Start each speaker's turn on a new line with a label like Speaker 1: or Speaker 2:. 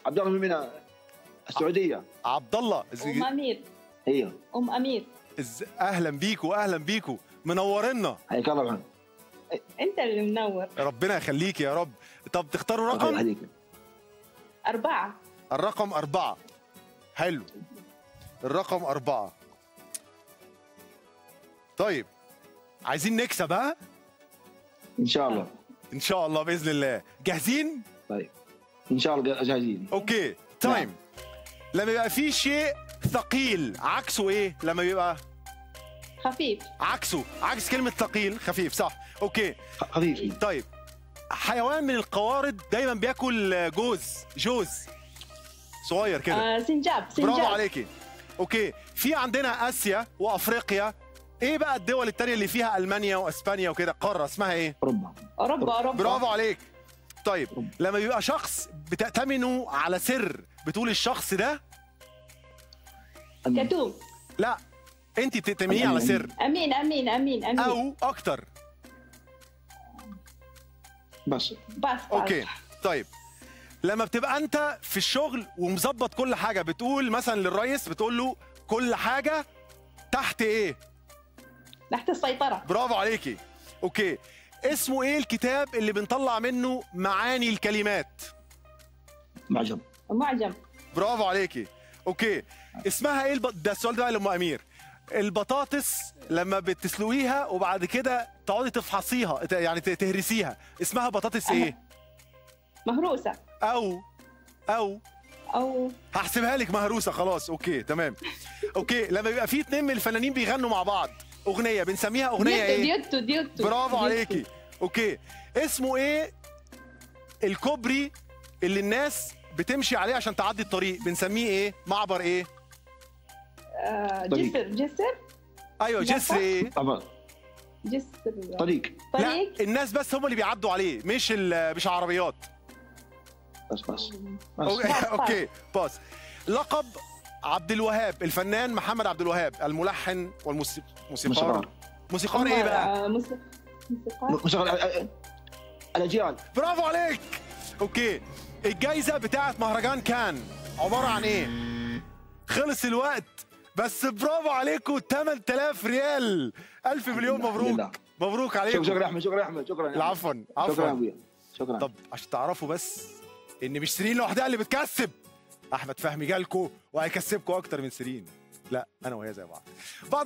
Speaker 1: عبد الله من منى السعوديه.
Speaker 2: عبد الله
Speaker 3: ام امير.
Speaker 1: ايوه
Speaker 3: ام امير.
Speaker 2: اهلا بيكوا اهلا بيكوا، منورنا.
Speaker 1: حياك الله معنا.
Speaker 3: انت اللي منور.
Speaker 2: ربنا يخليك يا رب. طب تختاروا رقم؟
Speaker 3: 4.
Speaker 2: الرقم 4. حلو، الرقم 4. طيب عايزين نكسب ها؟
Speaker 1: ان شاء الله.
Speaker 2: ان شاء الله باذن الله. جاهزين؟
Speaker 1: طيب ان شاء الله جاهزين.
Speaker 2: اوكي تايم. لما يبقى في شيء ثقيل عكسه ايه؟ لما بيبقى
Speaker 3: خفيف.
Speaker 2: عكسه، عكس كلمة ثقيل خفيف، صح؟ اوكي
Speaker 1: خفيف.
Speaker 2: طيب حيوان من القوارض دايما بياكل جوز صغير كده.
Speaker 3: سنجاب.
Speaker 2: برافو عليكي. اوكي، في عندنا اسيا وافريقيا، ايه بقى الدول التانية اللي فيها المانيا واسبانيا وكده؟ قارة اسمها ايه؟
Speaker 3: اوروبا.
Speaker 2: برافو عليك. طيب لما بيبقى شخص بتأتمنه على سر، بتقول الشخص ده
Speaker 3: كتوم.
Speaker 2: لا، انت بتأتمنيه على سر.
Speaker 3: امين.
Speaker 2: او اكتر.
Speaker 1: بس.
Speaker 2: اوكي طيب لما بتبقى انت في الشغل ومظبط كل حاجه، بتقول مثلا للرئيس، بتقول له كل حاجه تحت ايه؟
Speaker 3: تحت السيطره.
Speaker 2: برافو عليكي. اوكي، اسمه ايه الكتاب اللي بنطلع منه معاني الكلمات؟
Speaker 1: معجم.
Speaker 2: برافو عليكي. اوكي، اسمها ايه ده السؤال ده بقى لام امير. البطاطس لما بتسلقيها وبعد كده تقعدي تفحصيها، يعني تهرسيها، اسمها بطاطس ايه؟
Speaker 3: مهروسه.
Speaker 2: او هحسبها لك مهروسه خلاص. اوكي تمام. اوكي، لما بيبقى في 2 من الفنانين بيغنوا مع بعض اغنيه، بنسميها اغنيه ايه؟
Speaker 3: ديوتو.
Speaker 2: برافو عليكي. اوكي، اسمه ايه الكوبري اللي الناس بتمشي عليه عشان تعدي الطريق؟ بنسميه ايه؟ معبر ايه؟
Speaker 3: جسر.
Speaker 2: ايوه جسر ايه؟
Speaker 1: طبعا.
Speaker 3: جسر.
Speaker 1: طريق.
Speaker 2: لا، الناس بس هم اللي بيعدوا عليه، مش عربيات.
Speaker 1: بس.
Speaker 2: اوكي باس. لقب عبد الوهاب، الفنان محمد عبد الوهاب، الملحن والموسيقار. موسيقار ايه بقى؟
Speaker 1: موسيقار الاجيال.
Speaker 2: برافو عليك. اوكي، الجايزه بتاعت مهرجان كان عباره عن ايه؟ خلص الوقت بس برافو عليكم، 8000 ريال. الف مليون مبروك. مبروك عليكم.
Speaker 1: شكرا احمد. شكرا.
Speaker 2: عفوا.
Speaker 1: شكرا.
Speaker 2: طب عشان تعرفوا بس ان مش سيرين لوحدها اللي بتكسب، احمد فهمي جالكوا وهيكسبكوا اكتر من سيرين. لا، انا وهي زي بعض.